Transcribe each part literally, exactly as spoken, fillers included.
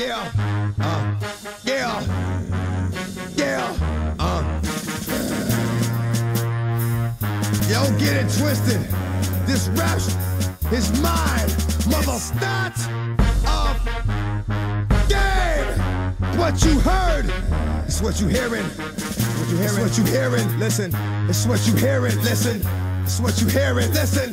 Yeah, uh, yeah, yeah, uh. Yo, get it twisted. This rap is mine, mother. Start of game. What you heard, it's what you hearing. What you hearing? It's what you hearing. Listen, it's what you hearing. Listen, it's what you hearing. Listen.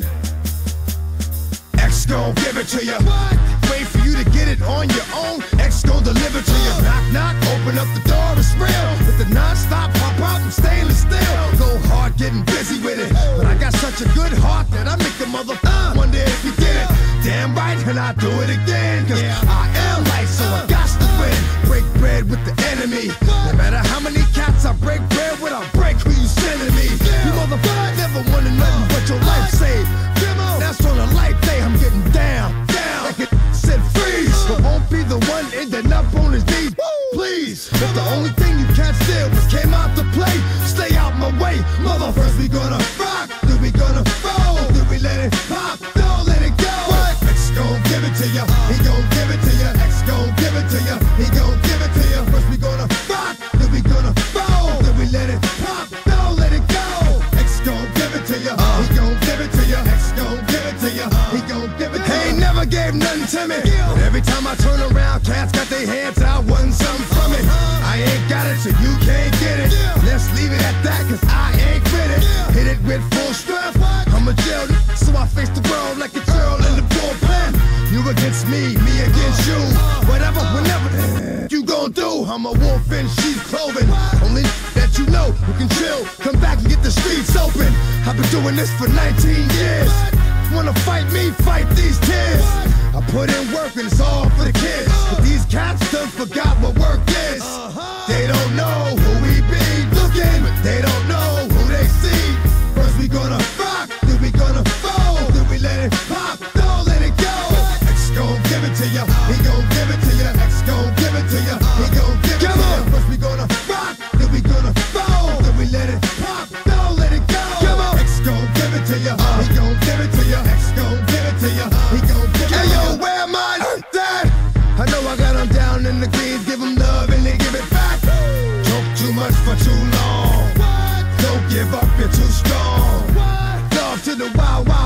X gon' give it to you. What? Wait for you to get it on your own. X gon' deliver to you. Knock, knock, open up the door, it's real. With the non-stop pop out and stainless steel. Go hard, getting busy with it. But I got such a good heart that I make the mother uh, wonder if you get it. Damn right, and I do it again. Cause yeah. I am light, so I got to win. Break bread with the enemy. No matter how many cats I break bread with, I break who you sending me. You motherfucker never wanted nothing but your life saved. That's on a life day, I'm getting down, down. Like it said freeze, but won't be the one ending up on his knees. Please, if the only thing you can't steal was came out to play, stay out my way, mother. First we gonna rock, then we gonna roll, then we let it pop, don't let it go. What? X gon' give it to ya, he gon' give it to ya. X gon' give it to ya, he gon' give it to ya. First we gonna rock, then we gonna roll, then we let it pop, don't let it go. X gon' give it to ya, uh, he gon' give it to ya. X gon' give it to ya, he gon' give it to ya. He ain't never gave nothing to me, but every time I turn around, cats got their hands out, wanting something from it. I ain't got it, so you can't get it. Let's leave it at that, cause I ain't with it. Hit it with full strength, I'm a jail, so I face the world like a girl in the bullpen. You against me, me against you. Whatever, whenever you gon' do, I'm a wolf in sheep's clothing. Only that you know who can chill, come back and get the streets open. I've been doing this for nineteen years. Wanna fight me, fight these tears. I put in work and it's all for the kids. But these cats done forgot what work is. They don't know who we be looking, but they don't know who they see. First we gonna rock, then we gonna fold, then we let it pop, don't let it go. X gon' give it to ya, he gon' give it to ya. X gon' give it to ya, he gon' give it to ya. First we gonna rock, then we gonna fold, then we let it pop, don't let it go. X gon' give it to ya, he gon' give it to ya. X gon' give it to ya, he gon' give it to ya. Hey yo, where am I? Dad, I know I got them down in the greens, give them love and they give it back. Talk too much for too long. Don't give up, you're too strong. Love to the wild, wild.